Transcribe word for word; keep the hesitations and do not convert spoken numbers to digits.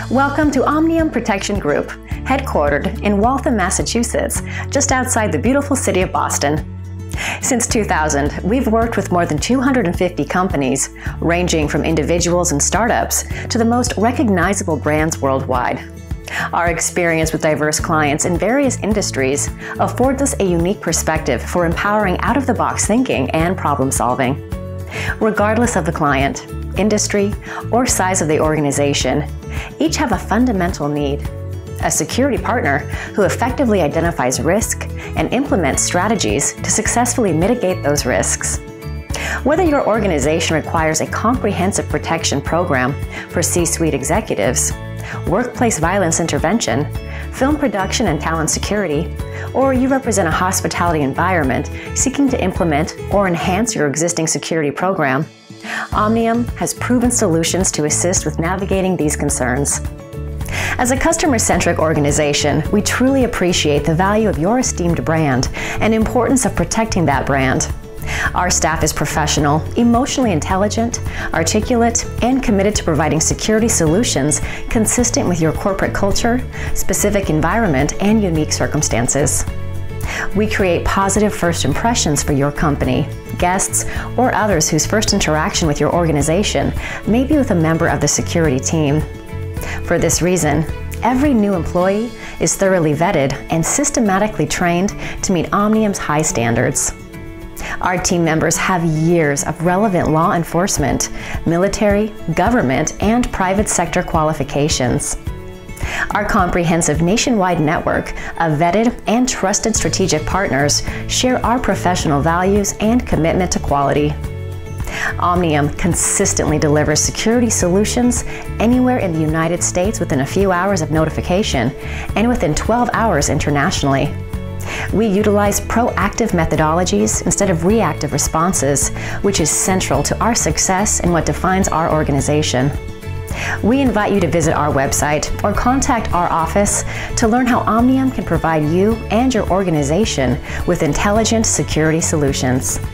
Welcome to Omnium Protection Group, headquartered in Waltham, Massachusetts, just outside the beautiful city of Boston. Since two thousand, we've worked with more than two hundred fifty companies, ranging from individuals and startups to the most recognizable brands worldwide. Our experience with diverse clients in various industries affords us a unique perspective for empowering out-of-the-box thinking and problem-solving. Regardless of the client, industry, or size of the organization, each have a fundamental need: a security partner who effectively identifies risk and implements strategies to successfully mitigate those risks. Whether your organization requires a comprehensive protection program for C-suite executives, workplace violence intervention, film production and talent security, or you represent a hospitality environment seeking to implement or enhance your existing security program, Omnium has proven solutions to assist with navigating these concerns. As a customer-centric organization, we truly appreciate the value of your esteemed brand and importance of protecting that brand. Our staff is professional, emotionally intelligent, articulate, and committed to providing security solutions consistent with your corporate culture, specific environment, and unique circumstances. We create positive first impressions for your company, guests, or others whose first interaction with your organization may be with a member of the security team. For this reason, every new employee is thoroughly vetted and systematically trained to meet Omnium's high standards. Our team members have years of relevant law enforcement, military, government, and private sector qualifications. Our comprehensive nationwide network of vetted and trusted strategic partners share our professional values and commitment to quality. Omnium consistently delivers security solutions anywhere in the United States within a few hours of notification and within twelve hours internationally. We utilize proactive methodologies instead of reactive responses, which is central to our success and what defines our organization. We invite you to visit our website or contact our office to learn how Omnium can provide you and your organization with intelligent security solutions.